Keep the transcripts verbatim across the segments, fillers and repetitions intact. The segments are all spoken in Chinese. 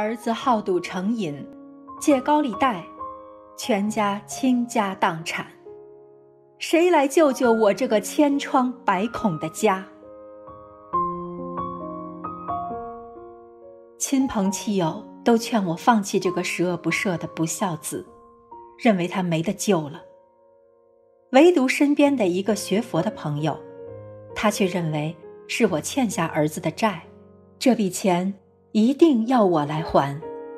儿子好赌成瘾，借高利贷，全家倾家荡产。谁来救救我这个千疮百孔的家？亲朋戚友都劝我放弃这个十恶不赦的不孝子，认为他没得救了。唯独身边的一个学佛的朋友，他却认为是我欠下儿子的债，这笔钱一定要我来还。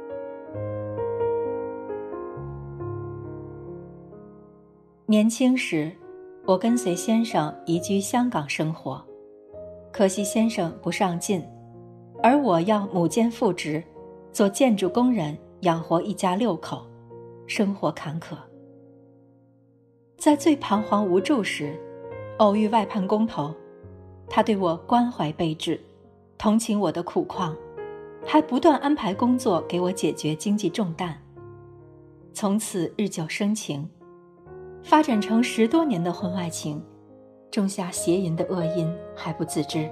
年轻时，我跟随先生移居香港生活，可惜先生不上进，而我要母兼父职，做建筑工人养活一家六口，生活坎坷。在最彷徨无助时，偶遇外判工头，他对我关怀备至，同情我的苦况，还不断安排工作给我解决经济重担。从此日久生情，发展成十多年的婚外情，种下邪淫的恶因还不自知。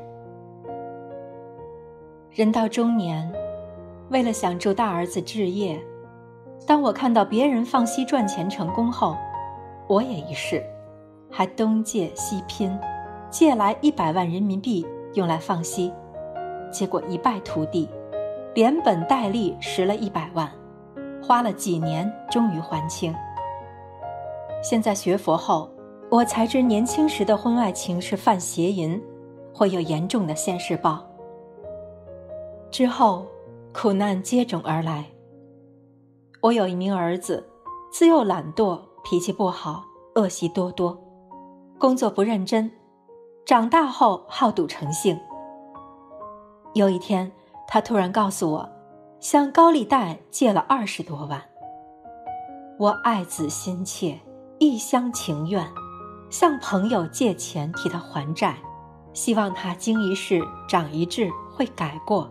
人到中年，为了想助大儿子置业，当我看到别人放息赚钱成功后，我也一试，还东借西拼，借来一百万人民币用来放息，结果一败涂地，连本带利蚀了一百万，花了几年终于还清。现在学佛后，我才知年轻时的婚外情是犯邪淫，会有严重的现世报。之后苦难接踵而来。我有一名儿子，自幼懒惰，脾气不好，恶习多多，工作不认真，长大后好赌成性。有一天，他突然告诉我，向高利贷借了二十多万。我爱子心切，一厢情愿，向朋友借钱替他还债，希望他经一事长一智，会改过。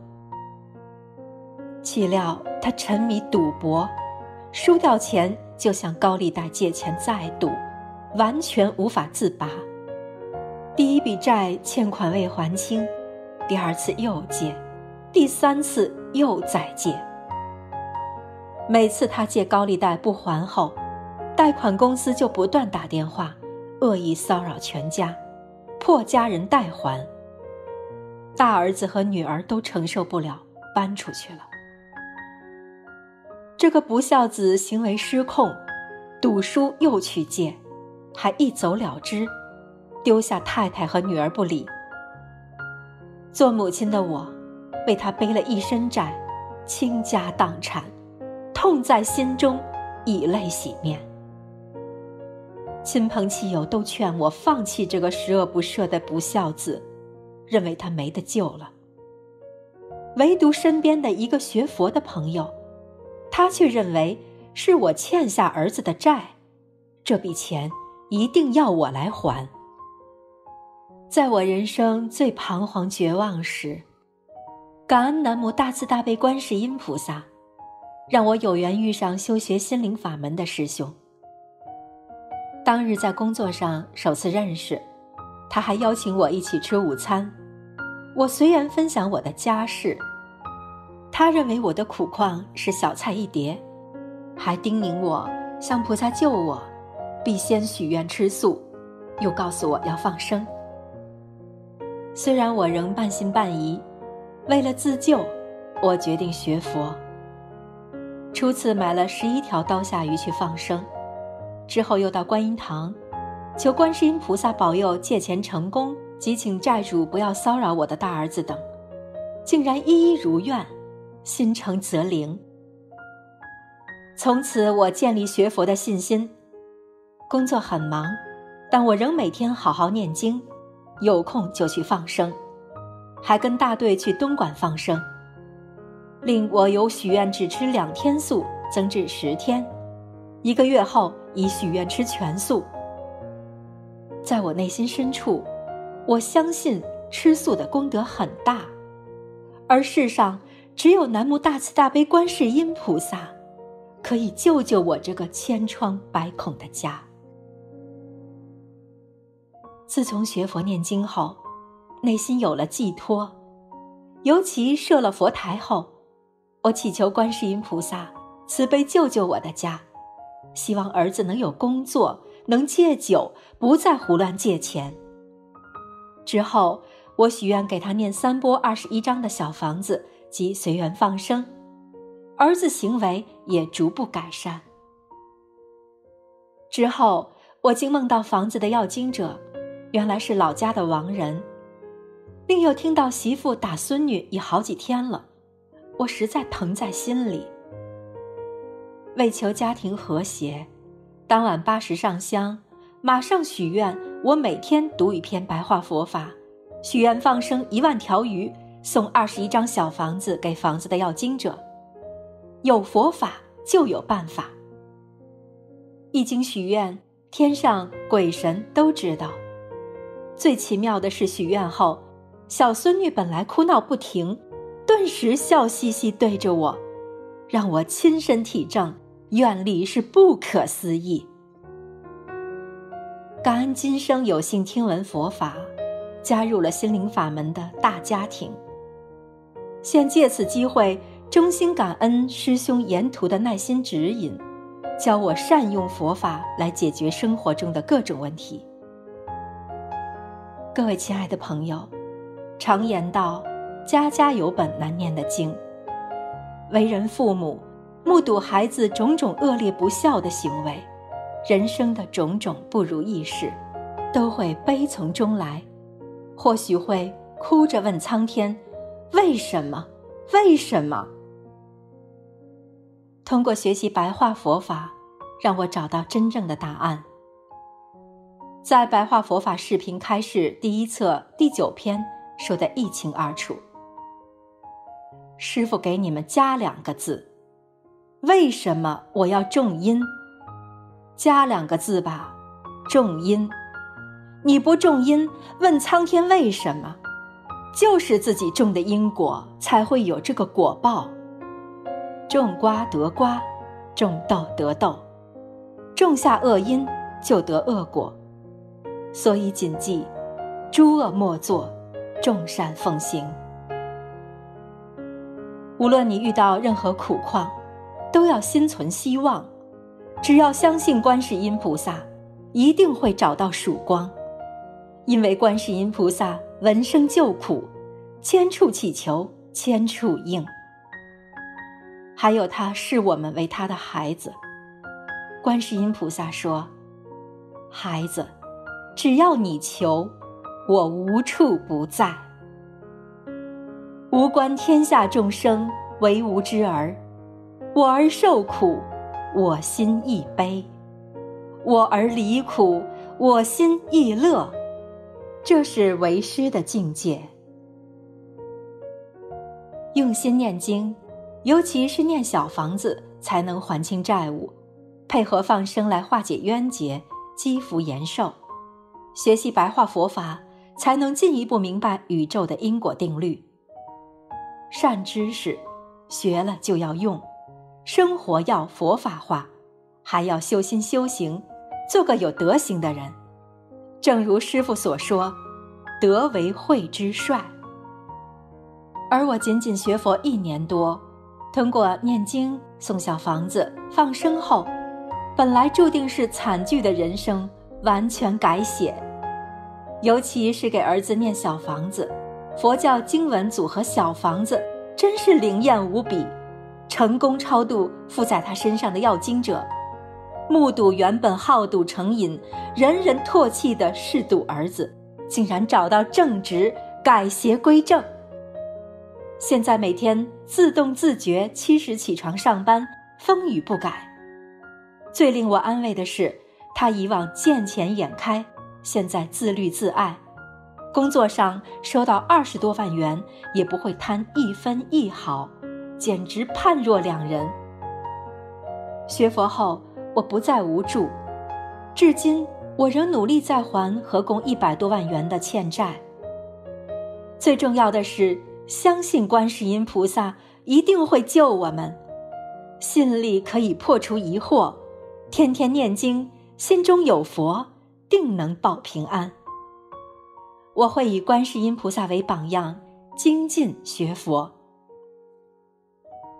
岂料他沉迷赌博，输掉钱就向高利贷借钱再赌，完全无法自拔。第一笔债欠款未还清，第二次又借，第三次又再借。每次他借高利贷不还后，贷款公司就不断打电话，恶意骚扰全家，迫家人代还。大儿子和女儿都承受不了，搬出去了。这个不孝子行为失控，赌输又去借，还一走了之，丢下太太和女儿不理。做母亲的我，为他背了一身债，倾家荡产，痛在心中，以泪洗面。亲朋戚友都劝我放弃这个十恶不赦的不孝子，认为他没得救了。唯独身边的一个学佛的朋友，他却认为是我欠下儿子的债，这笔钱一定要我来还。在我人生最彷徨绝望时，感恩南无大慈大悲观世音菩萨，让我有缘遇上修学心灵法门的师兄。当日在工作上首次认识，他还邀请我一起吃午餐。我随缘分享我的家事，他认为我的苦况是小菜一碟，还叮咛我向菩萨救我，必先许愿吃素，又告诉我要放生。虽然我仍半信半疑，为了自救，我决定学佛。初次买了十一条刀下鱼去放生，之后又到观音堂，求观世音菩萨保佑借钱成功，及请债主不要骚扰我的大儿子等，竟然一一如愿，心诚则灵。从此我建立学佛的信心。工作很忙，但我仍每天好好念经，有空就去放生，还跟大队去东莞放生，令我由许愿只吃两天素增至十天，一个月后已许愿吃全素。在我内心深处，我相信吃素的功德很大，而世上只有南无大慈大悲观世音菩萨可以救救我这个千疮百孔的家。自从学佛念经后，内心有了寄托，尤其设了佛台后， 我祈求观世音菩萨慈悲救救我的家，希望儿子能有工作，能戒酒，不再胡乱借钱。之后我许愿给他念三波二十一章的小房子及随缘放生，儿子行为也逐步改善。之后我竟梦到房子的要经者原来是老家的亡人，另又听到媳妇打孙女已好几天了，我实在疼在心里。为求家庭和谐，当晚八时上香，马上许愿我每天读一篇白话佛法，许愿放生一万条鱼，送二十一张小房子给房子的要经者。有佛法就有办法。一经许愿，天上鬼神都知道。最奇妙的是，许愿后小孙女本来哭闹不停，顿时笑嘻嘻对着我，让我亲身体证愿力是不可思议。感恩今生有幸听闻佛法，加入了心灵法门的大家庭。现借此机会衷心感恩师兄沿途的耐心指引，教我善用佛法来解决生活中的各种问题。各位亲爱的朋友，常言道，家家有本难念的经。为人父母，目睹孩子种种恶劣不孝的行为，人生的种种不如意事，都会悲从中来，或许会哭着问苍天，为什么？为什么？通过学习白话佛法，让我找到真正的答案。在白话佛法视频开示第一册第九篇说得一清二楚。师父给你们加两个字，为什么我要种因？加两个字吧，种因。你不种因，问苍天为什么？就是自己种的因果，才会有这个果报。种瓜得瓜，种豆得豆，种下恶因就得恶果。所以谨记，诸恶莫作，众善奉行。无论你遇到任何苦况，都要心存希望，只要相信观世音菩萨，一定会找到曙光。因为观世音菩萨闻声救苦，千处祈求千处应。还有他视我们为他的孩子，观世音菩萨说，孩子，只要你求，我无处不在。无关天下众生，唯吾之儿。我儿受苦，我心亦悲；我儿离苦，我心亦乐。这是为师的境界。用心念经，尤其是念小房子，才能还清债务，配合放生来化解冤结，积福延寿。学习白话佛法，才能进一步明白宇宙的因果定律。善知识学了就要用，生活要佛法化，还要修心修行，做个有德行的人。正如师父所说，德为慧之帅。而我仅仅学佛一年多，通过念经、送小房子、放生后，本来注定是惨剧的人生完全改写。尤其是给儿子念小房子，佛教经文组合小房子真是灵验无比，成功超度附在他身上的要经者，目睹原本好赌成瘾、人人唾弃的嗜赌儿子，竟然找到正直，改邪归正。现在每天自动自觉七时起床上班，风雨不改。最令我安慰的是，他以往见钱眼开，现在自律自爱，工作上收到二十多万元也不会贪一分一毫，简直判若两人。学佛后，我不再无助，至今我仍努力在还合共一百多万元的欠债。最重要的是，相信观世音菩萨一定会救我们，信力可以破除疑惑，天天念经，心中有佛，定能保平安。我会以观世音菩萨为榜样，精进学佛。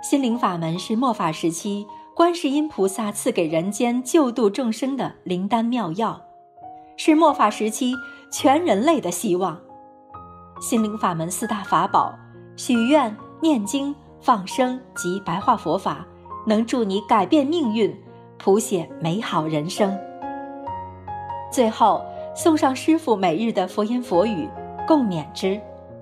心灵法门是末法时期观世音菩萨赐给人间救度众生的灵丹妙药，是末法时期全人类的希望。心灵法门四大法宝，许愿、念经、放生及白话佛法，能助你改变命运，谱写美好人生。最后送上师父每日的佛言佛语，共勉之。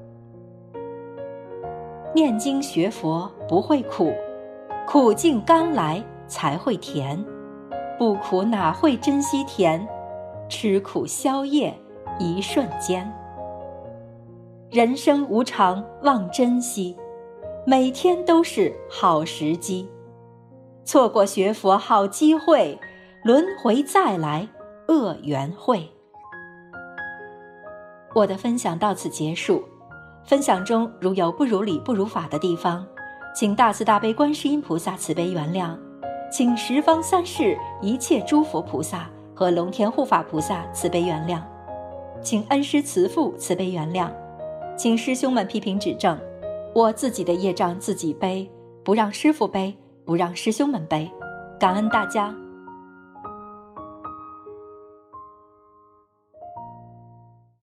念经学佛不会苦，苦尽甘来才会甜，不苦哪会珍惜甜，吃苦消业一瞬间。人生无常望珍惜，每天都是好时机，错过学佛好机会，轮回再来恶缘会。我的分享到此结束，分享中如有不如理不如法的地方，请大慈大悲观世音菩萨慈悲原谅，请十方三世一切诸佛菩萨和龙天护法菩萨慈悲原谅，请恩师慈父慈悲原谅，请师兄们批评指正，我自己的业障自己背，不让师父背，不让师兄们背，感恩大家。